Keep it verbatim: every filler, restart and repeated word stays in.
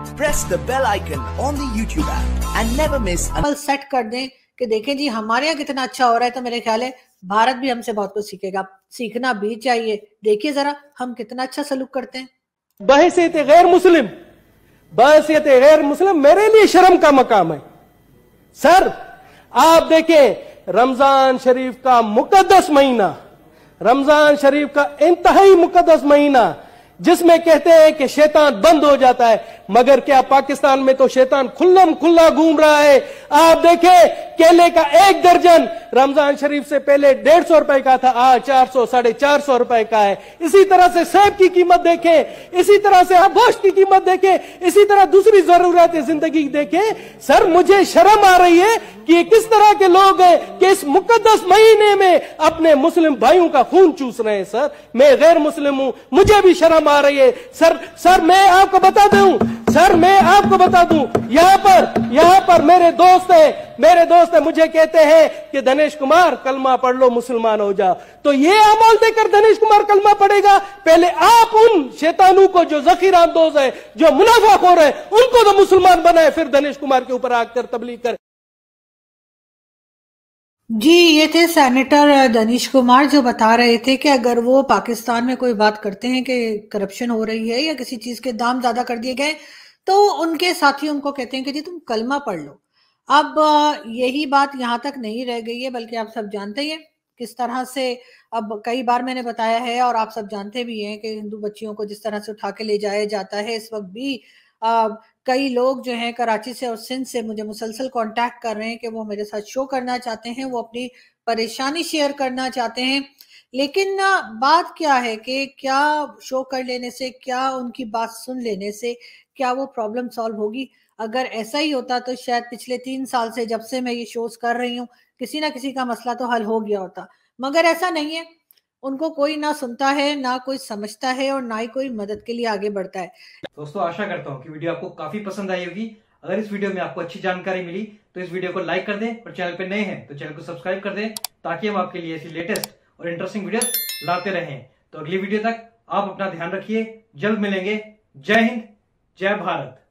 press the bell icon on the YouTube app and never miss अमल set कर दें कि देखें जी हमारे यहाँ कितना अच्छा हो रहा है, तो मेरे ख्याल है भारत भी हमसे बहुत कुछ सीखेगा। सीखना भी चाहिए। देखिए जरा हम कितना अच्छा सलूक करते हैं। बहैसियत गैर मुस्लिम बहैसियत गैर मुस्लिम मेरे लिए शर्म का मकाम है। सर आप देखें, रमजान शरीफ का मुकद्दस महीना, रमजान शरीफ का इंतहाई मुकद्दस महीना, जिसमें कहते हैं कि शैतान बंद हो जाता है, मगर क्या पाकिस्तान में तो शैतान खुल्लम खुल्ला घूम रहा है। आप देखें केले का एक दर्जन रमजान शरीफ से पहले डेढ़ सौ रुपए का था, आज चार सौ साढ़े चार सौ रुपए का है। इसी तरह से सेब की कीमत देखें, इसी तरह से आप गोश्त की कीमत देखें, इसी तरह दूसरी जरूरत जिंदगी देखें। सर मुझे शर्म आ रही है कि ये किस तरह के लोग हैं कि इस मुकद्दस महीने में अपने मुस्लिम भाइयों का खून चूस रहे हैं। सर मैं गैर मुस्लिम हूं, मुझे भी शर्म आ रही है। सर सर मैं आपको बता दूं सर मैं आपको बता दूं यहां पर यहां पर मेरे दोस्त है मेरे दोस्त है मुझे कहते हैं कि धनेश कुमार कलमा पढ़ लो, मुसलमान हो जाओ। तो ये अमल देकर धनेश कुमार कलमा पढ़ेगा? पहले आप उन शैतानों को जो जखीरा अंदोज है, जो मुनाफाखोर है, उनको तो मुसलमान बनाए, फिर धनेश कुमार के ऊपर आकर तबलीग करे। जी ये थे सेनेटर धनेश कुमार जो बता रहे थे कि अगर वो पाकिस्तान में कोई बात करते हैं कि करप्शन हो रही है या किसी चीज के दाम ज्यादा कर दिए गए, तो उनके साथी उनको कहते हैं कि जी तुम कलमा पढ़ लो। अब यही बात यहाँ तक नहीं रह गई है, बल्कि आप सब जानते ही हैं किस तरह से, अब कई बार मैंने बताया है और आप सब जानते भी हैं कि हिंदू बच्चियों को जिस तरह से उठा के ले जाया जाता है। इस वक्त भी आ, कई लोग जो हैं कराची से और सिंध से मुझे मुसलसल कांटेक्ट कर रहे हैं कि वो मेरे साथ शो करना चाहते हैं, वो अपनी परेशानी शेयर करना चाहते हैं। लेकिन बात क्या है कि क्या शो कर लेने से, क्या उनकी बात सुन लेने से क्या वो प्रॉब्लम सॉल्व होगी? अगर ऐसा ही होता तो शायद पिछले तीन साल से जब से मैं ये शोज कर रही हूँ किसी ना किसी का मसला तो हल हो गया होता, मगर ऐसा नहीं है। उनको कोई ना सुनता है, ना कोई समझता है और ना ही कोई मदद के लिए आगे बढ़ता है। दोस्तों आशा करता हूँ कि वीडियो आपको काफी पसंद आई होगी। अगर इस वीडियो में आपको अच्छी जानकारी मिली तो इस वीडियो को लाइक कर दें और चैनल पे नए हैं तो चैनल को सब्सक्राइब कर दें, ताकि हम आपके लिए ऐसी लेटेस्ट और इंटरेस्टिंग वीडियोस लाते रहें। तो अगली वीडियो तक आप अपना ध्यान रखिए, जल्द मिलेंगे। जय हिंद, जय भारत।